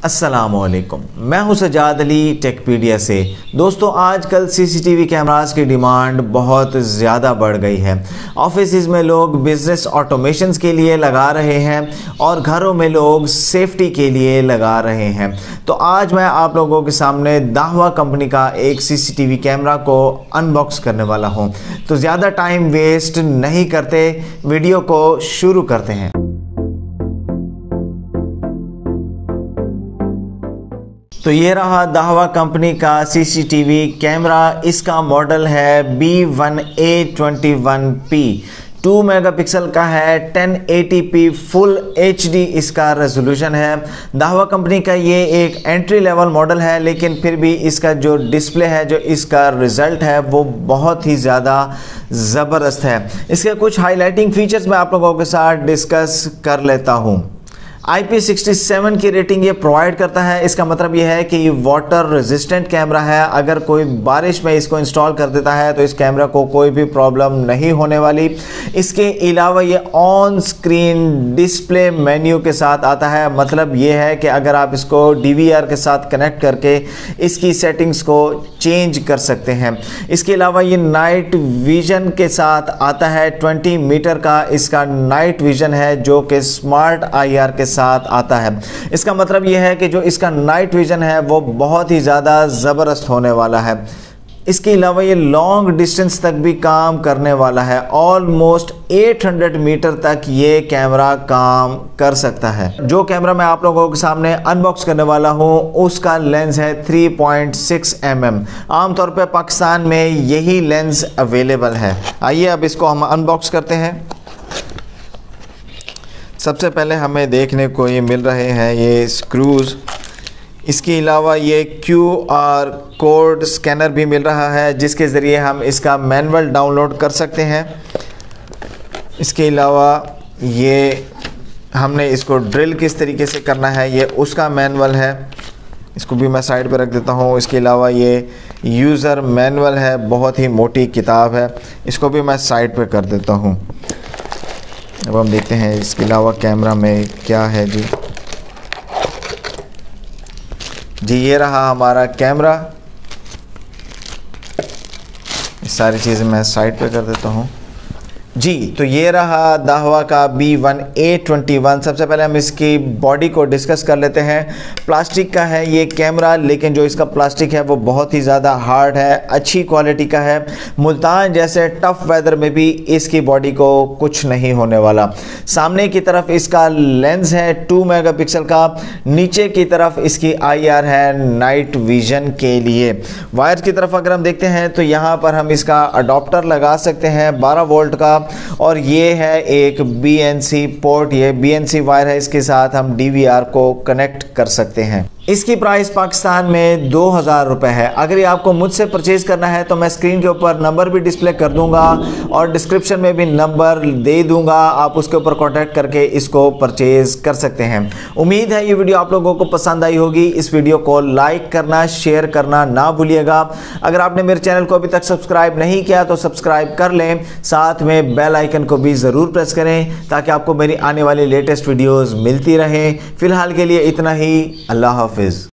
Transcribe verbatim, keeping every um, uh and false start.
अस्सलामुअलैकुम, मैं हूं सजाद अली टेकपीडिया से। दोस्तों, आजकल सीसीटीवी कैमरास की डिमांड बहुत ज़्यादा बढ़ गई है। ऑफिस में लोग बिज़नेस ऑटोमेशंस के लिए लगा रहे हैं और घरों में लोग सेफ्टी के लिए लगा रहे हैं। तो आज मैं आप लोगों के सामने दाहवा कंपनी का एक सीसीटीवी कैमरा को अनबॉक्स करने वाला हूं। तो ज़्यादा टाइम वेस्ट नहीं करते, वीडियो को शुरू करते हैं। तो ये रहा दाहवा कंपनी का सीसीटीवी कैमरा। इसका मॉडल है B one A twenty one P. Two megapixel का है, ten eighty P full HD इसका रेजोल्यूशन है। दाहवा कंपनी का ये एक एंट्री लेवल मॉडल है, लेकिन फिर भी इसका जो डिस्प्ले है, जो इसका रिज़ल्ट है, वो बहुत ही ज़्यादा ज़बरदस्त है। इसके कुछ हाईलाइटिंग फीचर्स मैं आप लोगों के साथ डिस्कस कर लेता हूँ। आई पी सिक्सटी सेवन की रेटिंग ये प्रोवाइड करता है। इसका मतलब ये है कि ये वाटर रेजिस्टेंट कैमरा है। अगर कोई बारिश में इसको इंस्टॉल कर देता है तो इस कैमरा को कोई भी प्रॉब्लम नहीं होने वाली। इसके अलावा ये ऑन स्क्रीन डिस्प्ले मेन्यू के साथ आता है। मतलब ये है कि अगर आप इसको डी वी आर के साथ कनेक्ट करके इसकी सेटिंग्स को चेंज कर सकते हैं। इसके अलावा ये नाइट विजन के साथ आता है। ट्वेंटी मीटर का इसका नाइट विजन है, जो कि स्मार्ट आई आर के साथ आता है। इसका मतलब यह है कि जो इसका नाइट विजन है वो बहुत ही ज़्यादा ज़बरदस्त होने वाला है। इसके अलावा ये लॉन्ग डिस्टेंस तक भी काम करने वाला है। ऑलमोस्ट आठ सौ मीटर तक ये कैमरा काम कर सकता है। जो कैमरा मैं आप लोगों के सामने अनबॉक्स करने वाला हूँ उसका लेंस है three point six M M. आमतौर पे पाकिस्तान में यही लेंस अवेलेबल है। आइए अब इसको हम अनबॉक्स करते हैं। सबसे पहले हमें देखने को ये मिल रहे हैं ये स्क्रूज़। इसके अलावा ये क्यू आर कोड स्कैनर भी मिल रहा है, जिसके ज़रिए हम इसका मैनुअल डाउनलोड कर सकते हैं। इसके अलावा ये हमने इसको ड्रिल किस तरीके से करना है ये उसका मैनुअल है। इसको भी मैं साइड पर रख देता हूँ। इसके अलावा ये यूज़र मैनुअल है, बहुत ही मोटी किताब है। इसको भी मैं साइड पर कर देता हूँ। अब हम देखते हैं इसके अलावा कैमरा में क्या है। जी जी ये रहा हमारा कैमरा। ये सारी चीज़ें मैं साइड पे कर देता हूँ। जी तो ये रहा दाहवा का B one A twenty one. सबसे पहले हम इसकी बॉडी को डिस्कस कर लेते हैं। प्लास्टिक का है ये कैमरा, लेकिन जो इसका प्लास्टिक है वो बहुत ही ज़्यादा हार्ड है, अच्छी क्वालिटी का है। मुल्तान जैसे टफ वेदर में भी इसकी बॉडी को कुछ नहीं होने वाला। सामने की तरफ इसका लेंस है टू मेगापिक्सल का। नीचे की तरफ इसकी आई आर है नाइट विजन के लिए। वायर की तरफ अगर हम देखते हैं तो यहाँ पर हम इसका अडॉप्टर लगा सकते हैं बारह वोल्ट का, और ये है एक बी एन सी पोर्ट। ये बी एन सी वायर है, इसके साथ हम डी वी आर को कनेक्ट कर सकते हैं। इसकी प्राइस पाकिस्तान में दो हज़ार रुपये है। अगर ये आपको मुझसे परचेज़ करना है तो मैं स्क्रीन के ऊपर नंबर भी डिस्प्ले कर दूंगा और डिस्क्रिप्शन में भी नंबर दे दूंगा। आप उसके ऊपर कांटेक्ट करके इसको परचेज़ कर सकते हैं। उम्मीद है ये वीडियो आप लोगों को पसंद आई होगी। इस वीडियो को लाइक करना, शेयर करना ना भूलिएगा। अगर आपने मेरे चैनल को अभी तक सब्सक्राइब नहीं किया तो सब्सक्राइब कर लें, साथ में बेल आइकन को भी ज़रूर प्रेस करें ताकि आपको मेरी आने वाली लेटेस्ट वीडियोज़ मिलती रहें। फ़िलहाल के लिए इतना ही। अल्लाह हाफ़िज़।